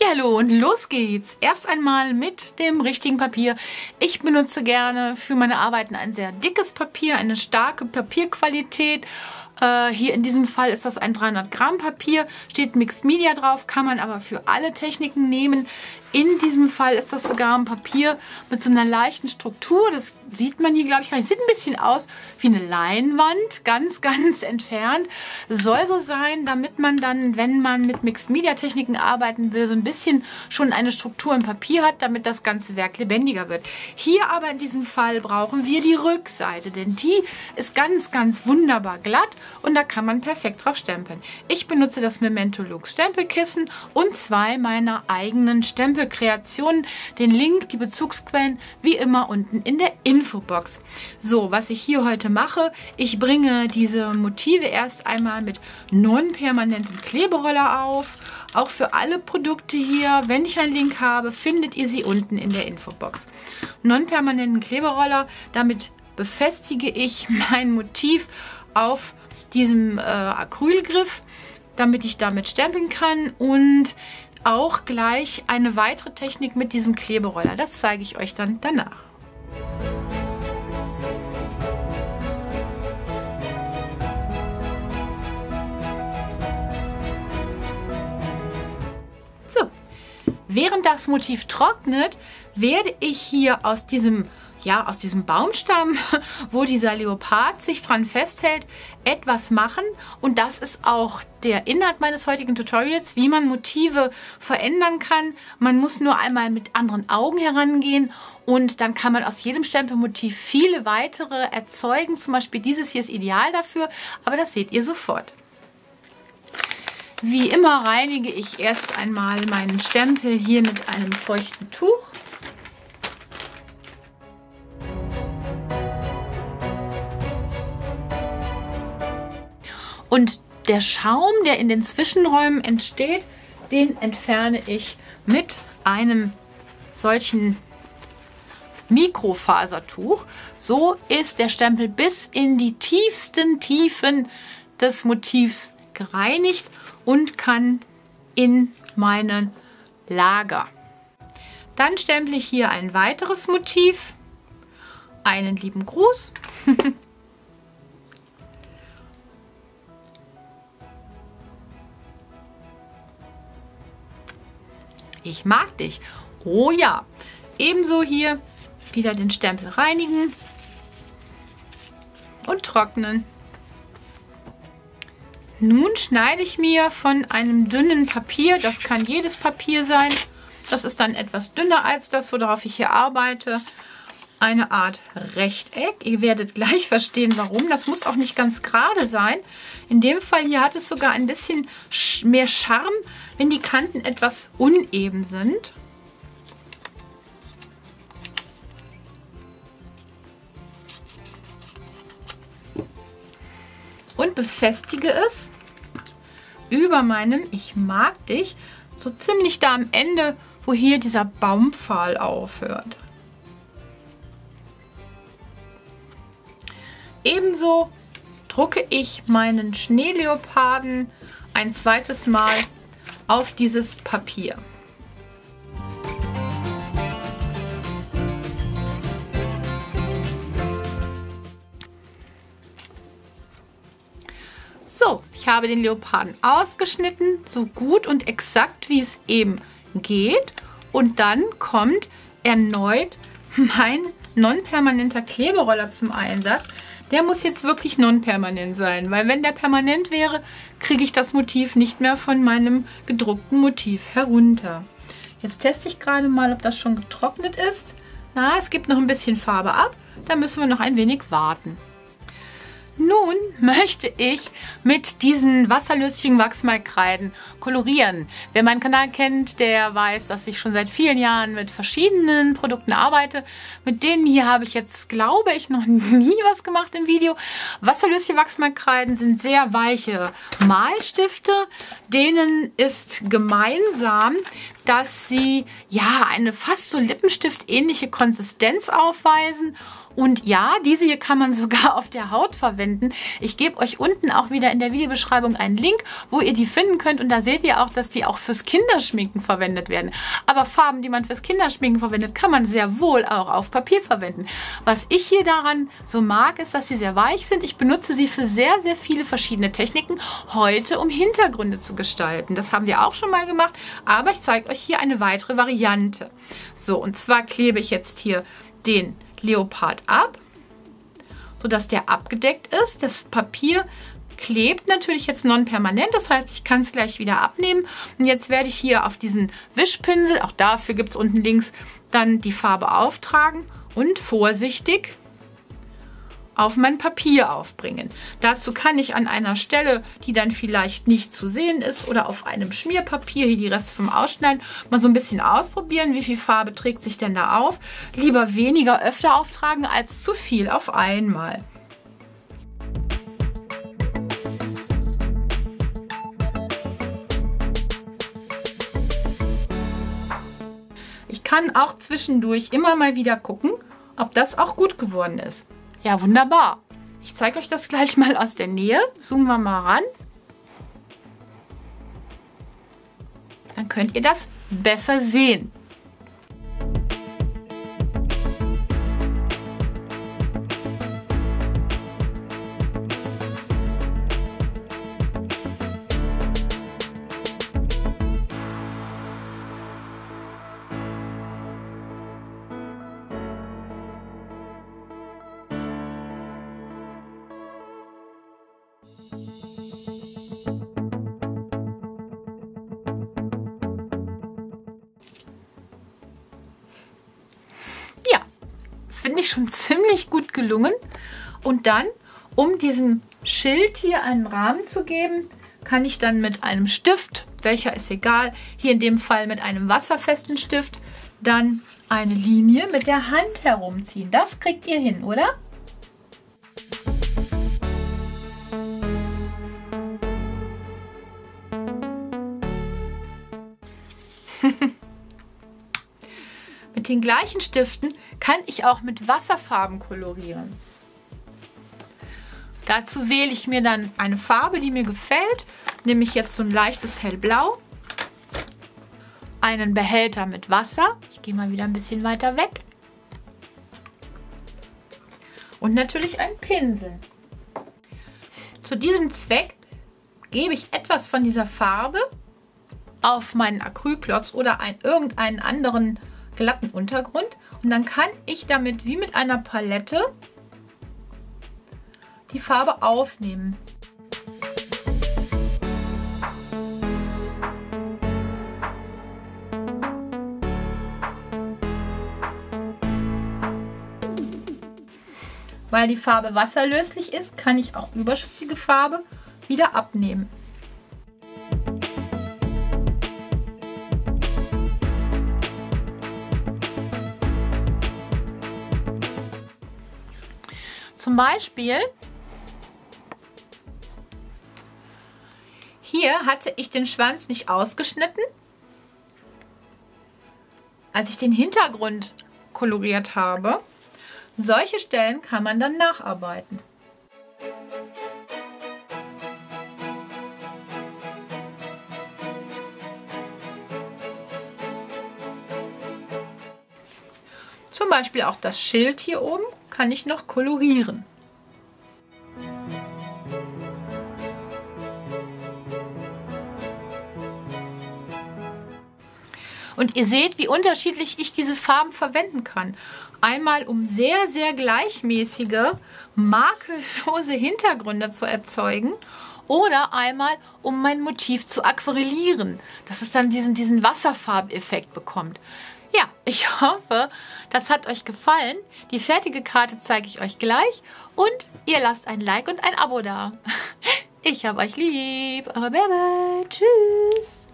Hallihallo und los geht's. Erst einmal mit dem richtigen Papier. Ich benutze gerne für meine Arbeiten ein sehr dickes Papier, eine starke Papierqualität. Hier in diesem Fall ist das ein 300 Gramm Papier, steht Mixed Media drauf, kann man aber für alle Techniken nehmen. In diesem Fall ist das sogar ein Papier mit so einer leichten Struktur. Das sieht man hier, glaube ich, gar nicht. Sieht ein bisschen aus wie eine Leinwand, ganz, ganz entfernt. Soll so sein, damit man dann, wenn man mit Mixed Media Techniken arbeiten will, so ein bisschen schon eine Struktur im Papier hat, damit das ganze Werk lebendiger wird. Hier aber in diesem Fall brauchen wir die Rückseite, denn die ist ganz, ganz wunderbar glatt und da kann man perfekt drauf stempeln. Ich benutze das Memento Lux Stempelkissen und zwei meiner eigenen Stempelkreationen. Den Link, die Bezugsquellen, wie immer unten in der Infobox. So, was ich hier heute mache, ich bringe diese Motive erst einmal mit non-permanentem Kleberoller auf. Auch für alle Produkte hier, wenn ich einen Link habe, findet ihr sie unten in der Infobox. Non-permanenten Kleberoller, damit befestige ich mein Motiv auf diesem Acrylgriff, damit ich damit stempeln kann, und auch gleich eine weitere Technik mit diesem Kleberoller. Das zeige ich euch dann danach. So, während das Motiv trocknet, werde ich hier aus diesem Baumstamm, wo dieser Leopard sich dran festhält, etwas machen. Und das ist auch der Inhalt meines heutigen Tutorials, wie man Motive verändern kann. Man muss nur einmal mit anderen Augen herangehen und dann kann man aus jedem Stempelmotiv viele weitere erzeugen. Zum Beispiel dieses hier ist ideal dafür, aber das seht ihr sofort. Wie immer reinige ich erst einmal meinen Stempel hier mit einem feuchten Tuch. Und der Schaum, der in den Zwischenräumen entsteht, den entferne ich mit einem solchen Mikrofasertuch. So ist der Stempel bis in die tiefsten Tiefen des Motivs gereinigt und kann in meinen Lager. Dann stemple ich hier ein weiteres Motiv. Einen lieben Gruß. Ich mag dich. Oh ja. Ebenso hier wieder den Stempel reinigen und trocknen. Nun schneide ich mir von einem dünnen Papier, das kann jedes Papier sein, das ist dann etwas dünner als das, worauf ich hier arbeite, eine Art Rechteck. Ihr werdet gleich verstehen, warum. Das muss auch nicht ganz gerade sein. In dem Fall hier hat es sogar ein bisschen mehr Charme, wenn die Kanten etwas uneben sind. Und befestige es über meinen Ich mag dich, so ziemlich da am Ende, wo hier dieser Baumpfahl aufhört. Ebenso drucke ich meinen Schneeleoparden ein zweites Mal auf dieses Papier. So, ich habe den Leoparden ausgeschnitten, so gut und exakt wie es eben geht. Und dann kommt erneut mein non-permanenter Kleberoller zum Einsatz. Der muss jetzt wirklich non-permanent sein, weil wenn der permanent wäre, kriege ich das Motiv nicht mehr von meinem gedruckten Motiv herunter. Jetzt teste ich gerade mal, ob das schon getrocknet ist. Na, es gibt noch ein bisschen Farbe ab, da müssen wir noch ein wenig warten. Nun möchte ich mit diesen wasserlöslichen Wachsmalkreiden kolorieren. Wer meinen Kanal kennt, der weiß, dass ich schon seit vielen Jahren mit verschiedenen Produkten arbeite. Mit denen hier habe ich jetzt, glaube ich, noch nie was gemacht im Video. Wasserlösliche Wachsmalkreiden sind sehr weiche Malstifte. Denen ist gemeinsam, dass sie ja eine fast so Lippenstift-ähnliche Konsistenz aufweisen Und ja, diese hier kann man sogar auf der Haut verwenden. Ich gebe euch unten auch wieder in der Videobeschreibung einen Link, wo ihr die finden könnt. Und da seht ihr auch, dass die auch fürs Kinderschminken verwendet werden. Aber Farben, die man fürs Kinderschminken verwendet, kann man sehr wohl auch auf Papier verwenden. Was ich hier daran so mag, ist, dass sie sehr weich sind. Ich benutze sie für sehr, sehr viele verschiedene Techniken heute, um Hintergründe zu gestalten. Das haben wir auch schon mal gemacht, aber ich zeige euch hier eine weitere Variante. So, und zwar klebe ich jetzt hier den Leopard ab, sodass der abgedeckt ist. Das Papier klebt natürlich jetzt non-permanent, das heißt, ich kann es gleich wieder abnehmen. Und jetzt werde ich hier auf diesen Wischpinsel, auch dafür gibt es unten links, dann die Farbe auftragen und vorsichtig auf mein Papier aufbringen. Dazu kann ich an einer Stelle, die dann vielleicht nicht zu sehen ist, oder auf einem Schmierpapier, hier die Reste vom Ausschneiden, mal so ein bisschen ausprobieren, wie viel Farbe trägt sich denn da auf. Lieber weniger öfter auftragen als zu viel auf einmal. Ich kann auch zwischendurch immer mal wieder gucken, ob das auch gut geworden ist. Ja, wunderbar. Ich zeige euch das gleich mal aus der Nähe. Zoomen wir mal ran. Dann könnt ihr das besser sehen. Finde ich schon ziemlich gut gelungen. Und dann, um diesem Schild hier einen Rahmen zu geben, kann ich dann mit einem Stift, welcher ist egal, hier in dem Fall mit einem wasserfesten Stift, dann eine Linie mit der Hand herumziehen. Das kriegt ihr hin, oder? Mit den gleichen Stiften kann ich auch mit Wasserfarben kolorieren. Dazu wähle ich mir dann eine Farbe, die mir gefällt. Nehme ich jetzt so ein leichtes Hellblau. Einen Behälter mit Wasser. Ich gehe mal wieder ein bisschen weiter weg. Und natürlich einen Pinsel. Zu diesem Zweck gebe ich etwas von dieser Farbe auf meinen Acrylklotz oder irgendeinen anderen glatten Untergrund. Und dann kann ich damit wie mit einer Palette die Farbe aufnehmen. Weil die Farbe wasserlöslich ist, kann ich auch überschüssige Farbe wieder abnehmen. Zum Beispiel, hier hatte ich den Schwanz nicht ausgeschnitten, als ich den Hintergrund koloriert habe. Solche Stellen kann man dann nacharbeiten. Zum Beispiel auch das Schild hier oben kann ich noch kolorieren. Und ihr seht, wie unterschiedlich ich diese Farben verwenden kann. Einmal, um sehr, sehr gleichmäßige, makellose Hintergründe zu erzeugen. Oder einmal, um mein Motiv zu aquarellieren, dass es dann diesen Wasserfarbeffekt bekommt. Ja, ich hoffe, das hat euch gefallen. Die fertige Karte zeige ich euch gleich. Und ihr lasst ein Like und ein Abo da. Ich hab euch lieb. Eure Bärbe. Tschüss.